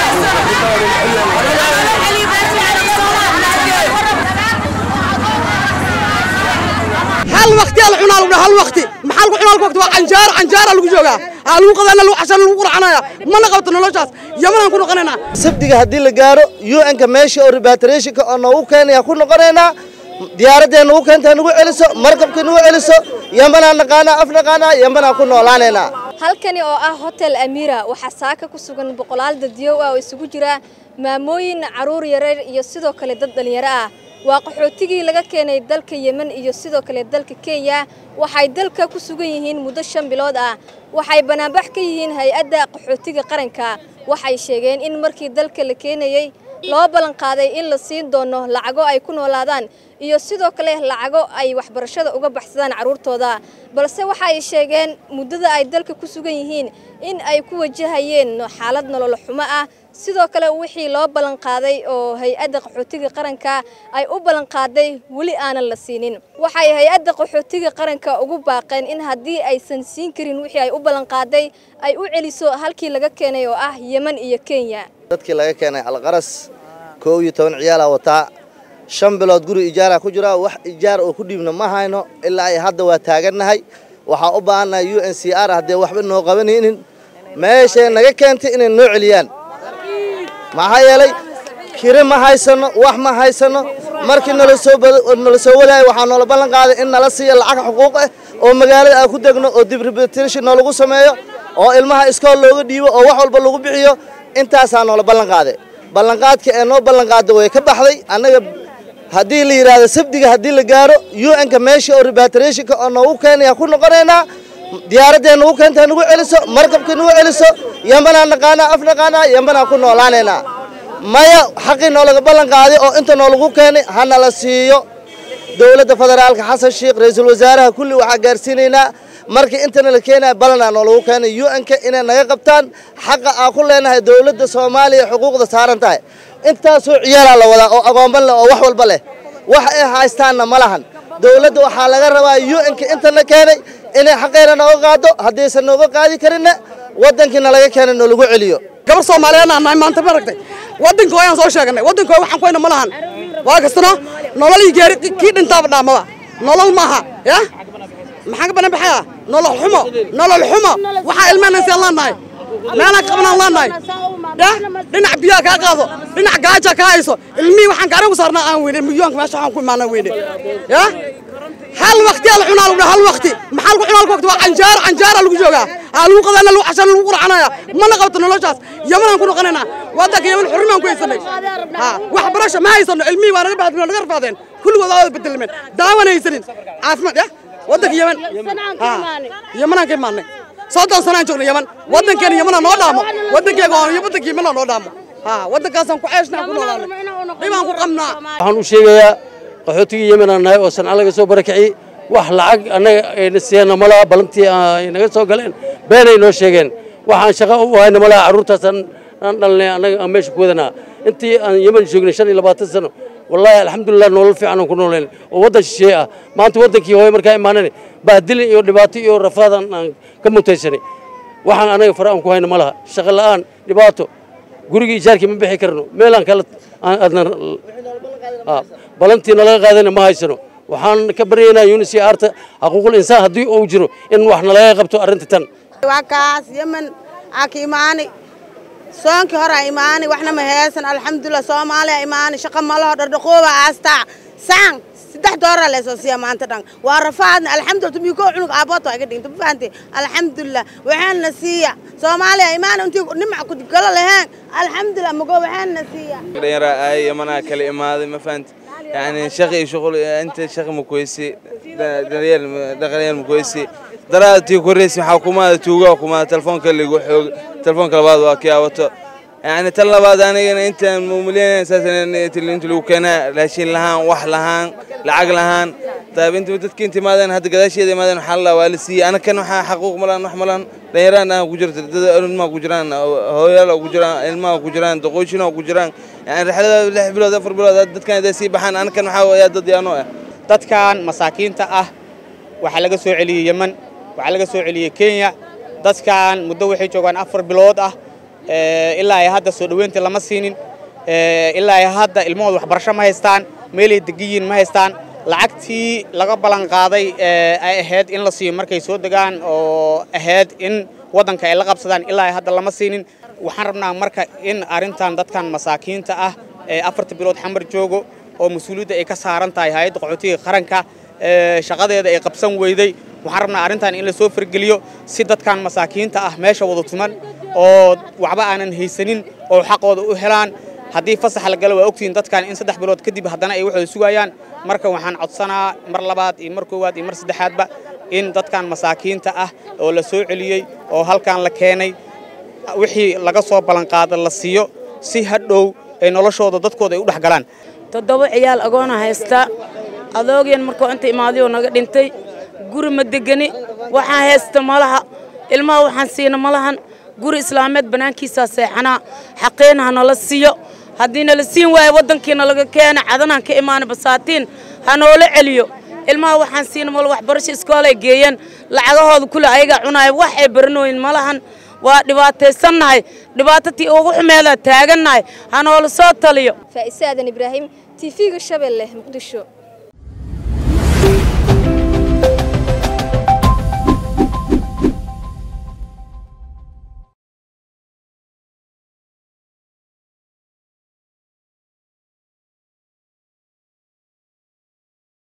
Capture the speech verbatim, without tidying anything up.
هل وقتي الحنا لو هل وقتي محل حنا وقت عنجار عنجار لو جوجا لو قدنا لو عشان لو قرعنايا ما نقبت نولشاس يمنا كنا قننا سبدي هدي لغارو يو ان كماشي او ريباتريشن انو كان يا كنا قننا ديارتنا oo keenta nagu celiso markabka nagu celiso yamana naqana afnaqana yamana ku noolaanayna halkani oo ah hotel Amira waxa saaka ku sugan boqolaal dadyow ah oo isugu jira maamooyin caruur yareer iyo sidoo kale dad dhalinyaro ah waa qaxootigii laga keenay dalka Yemen iyo sidoo kale dalka Kenya waxay dalka ku sugan yihiin muddo shan bilood ah waxay banaanbax ka yihiin hay'adda qaxootiga qaranka waxay sheegeen in markii dalka la keenayay loo balan qaaday in la siin doono lacago ay ku noolaadaan iyo sidoo kale lacago ay waxbarashada uga baxsadaan caruurtooda balse waxa ay sheegeen muddada ay dalka ku sugan yihiin in ay ku wajahayeen xaalad nolol xumo ah sidoo kale wixii loo balan qaaday oo hay'adda qaxootiga qaranka ay u balan qaaday wali aanan la siinin waxay hay'adda qaxootiga qaranka ugu baaqeen in haddii aysan siin karin wixii ay u balan qaaday ay u celiso halkii laga keenay oo ah Yemen iyo Kenya dadkii laga keenay alqaras koow iyo toban ciyaal ah wata shan bilood guri ijaar ku jira wax ijaar oo ku dhibna ma hayno ilaa ay hadda waa taaganahay waxa u baahanahay U N C R hadee waxba noo qabanaynin meesha naga keentay inay noo celiyaan maxaa yeelay kire ma haysano wax ma haysano markii nala soo nala soo walaay waxa noo balan qaaday in nala siiyo lacag xuquuq ah oo magaalada aan ku degno oo dib rehabilitation lagu sameeyo oo ilmaha iskool looga dhiibo oo wax walba lagu bixiyo intaas aan noo balan qaaday balan qaadka ee noo balan qaaday way ka baxday anaga hadii la yiraahdo sabdiga hadii la gaaro U N ka meeshii oo repatriation ka oo keenaya ku noqonayna diyaaraddeena oo keenta nagu celiso markabka nagu celiso yamana naqana afnaqana yamana ku noolaanayna maya xaqii noo laga balan qaaday oo inta noo lagu keenay hana la siiyo dawladda federaalka Xasan Sheekh ra'iisul wasaaraha kulli waxa gaarsiinayna markii inta la keenay balana noo lagu keenay U N ka inay naga qabtaan xaqa aan ku leenahay dawladda Soomaaliya xuquuqda saaran tahay intaas oo ciyaar la wada oo aqoonban leh oo wax walba leh wax ay haystaana malahan dawladda waxa laga rabaa U N ka inta la keenay inay xaqeena noo qaado hadii san nooga qaadi karina wadankiina laga keenay noo lagu celiyo gabar Soomaaliyeed aan maanta maragtay wadanka ayaan soo sheegnay wadanka waxaan ku hayno malahan waa kastana nolol geeri ki dhintaa dhaamada nolol maaha ya maxaa bana baxaya nolol xumo nolol xumo waxa ilmaana si Allah nahay meena qabnaan la nahay dhinac biya ka qaado dhinac gaaja ka hayso ilmi waxaan garan ku saarnaa aan weynay milyoonka meesha waxaan ku imaanaa weynay ya hal waqti alxuna loo hal waqti maxal ku xunaa waqti waa عنجار عنجار lagu jooga loo qadana loo عشان lagu qurxanaya ma naqabto noloshaas Yemen ku noqonayna wadanka Yemen xurmaan ku haysanay ha wax barasho ma haysano ilmi waa naga baadna naga rafaadeen kulligood waa bedelmeen daawanaysanin caafimaad ya wadanka Yemen Yemen ka imaanay soddon sano joogna Yemen wadankeena Yemen noo dhaamo wadankeega oo wadanka Yemen noo dhaamo ha wadankaas aan ku ceeshnaa ku noolaanay dhibaan ku qabnaa waxaan u sheegayaa qaxootiga Yemen aan nahay oo san alaga soo barakacay wax lacag anaga ay nasiyana malaha balantii ay naga soo galeen beenay noo sheegeen waxaan shaqo u hayna malaha caruurtaasan aan dhalnay anaga aan meesha ku wadanaa intii aan Yemen joognay shan iyo labaatan sano wallahi alxamdulillah nolol fiican ku nooleen oo wadan shisheeye ah maanta wadankii hooyo markaa imaanay baadil iyo dhibaato iyo rafaadan aan ka mutaysanay waxaan anaga faraan ku hayna malaha shaqo la'aan dhibaato guriga ijaarkii ma bixi karno meelan kala adna balantii nalaga qaadana ma haysano waxaan ka baryaynaa U N C R ta xuquuqul insaan hadii uu jiro in wax nalaga qabto arinta tan waa kaas Yemen akiimaani soonki hore imaani waxna ma heesan alxamdulillah Soomaaliya imaani shaqo ma laho dhaqooba aasta saan saddex doolar la soo siya maanta dhan waa rafaadna alxamdulillah tumii ko cunug aabato ay dhigto faanti alxamdulillah waxaan nasiya Soomaaliya imaani intii nimca ku gala lahayn alxamdulillah mago waxaan nasiya dhalinyaro ay Yemen kala imaaday ma faanti يعني شغل شغل أنت شغل مكويسي دليل دليل مكويسي دراتي كوريسي حكومة توجا حكومة تلفون كله يقول تلفون كله بعض واقيا وتو يعني تلا بعض أنا أنت مملين أساسا اللي أنت لو كنا لاشين لهان وح لهان لعقل لهان طيب أنت بتتكي أنت ماذا هذا كذا شيء ماذا حلا والسي أنا كانوا حقوق ملان محملان ليران وجرت ما وجران هو يلا وجران الماء وجران دقوشنا وجران يعني رحلة لح بلاد أفر بلاد دت كان ده سيبحان أنا كانوا حاول يدد يانوه دت كان مساكين تأه وحلقة سوعلي يمن وحلقة سوعلي كينيا دت كان مدوحي جوان أفر بلاد أه ilaa ay hadda soo dhaweyntii lama siinin ilaa ay hadda ilmahooda waxbarasho ma haystaan meelay degiyiin ma haystaan lacagtii laga ballan qaaday ay ahayd in la siiyo markay soo degaan oo ahayd in waddanka ay la qabsadaan ilaa ay hadda lama siinin waxaan rabnaa marka in arrintan dadkan masaakiinta ah ee afarta bilood xamar joogo oo mas'uuliyadda ay ka saaran tahay hay'adda qaxootiga qaranka shaqadeeda ay qabsan weyday waxaan rabnaa arrintan in la soo fargeliyo si dadkan masaakiinta ah meesha wada tuman oo waxba aanan haysanin oo xaqooda u helaan haddii fasax la galo waa ogtiin dadkan in saddex bilood kadib haddana ay waxooda sugayaan marka waxaan codsanaa mar labaad iyo mar koowaad iyo mar saddexaadba in dadkan masaakiinta ah oo la soo celiyey oo halkan la keenay wixii laga soo ballan qaada la siiyo si hadhow ay noloshooda dadkooda ay u dhex galaan toddoba ciyaal agoona haysta adoogeen markuu inta imaaday oo naga dhintay guri ma degani waxaan haysta malaha ilmaha waxaan siina malahan guri islaameed banaankiisa seexana xaqeena nala siiyo haddii nala siin waayo wadankiina laga keenay cadanaan ka imaanay basaatiin ha noola celiyo ilmaha waxaan siina mal waxbarasho iskoolay geeyeen lacagahooda kule ayaga cunay wax ay baranooyin malahan waa dhibaataysannahay dhibaatatii ugu xumeeda taagannahay ha noola soo taliyo Faaiisa Aadan Ibraahim T V-ga Shabeelle Muqdisho.